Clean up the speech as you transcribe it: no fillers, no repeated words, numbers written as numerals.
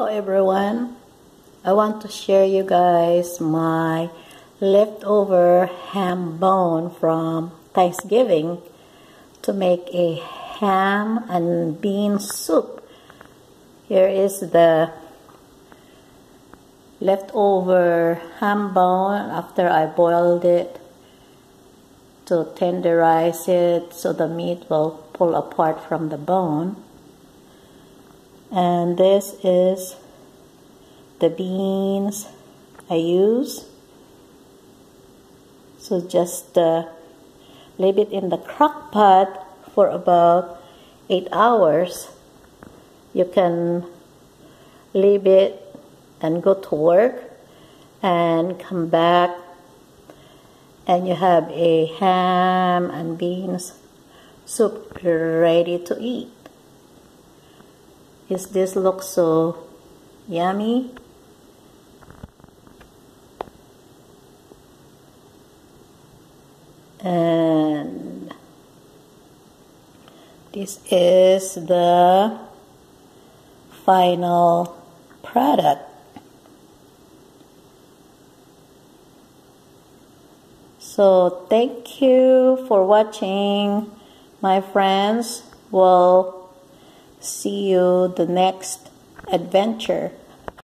Hello everyone, I want to share you guys my leftover ham bone from Thanksgiving to make a ham and bean soup. Here is the leftover ham bone after I boiled it to tenderize it so the meat will pull apart from the bone. And this is the beans I use. So just leave it in the crock pot for about 8 hours. You can leave it and go to work and come back and you have a ham and beans soup ready to eat. This looks so yummy. And this is the final product. So thank you for watching, my friends. We'll see you the next adventure.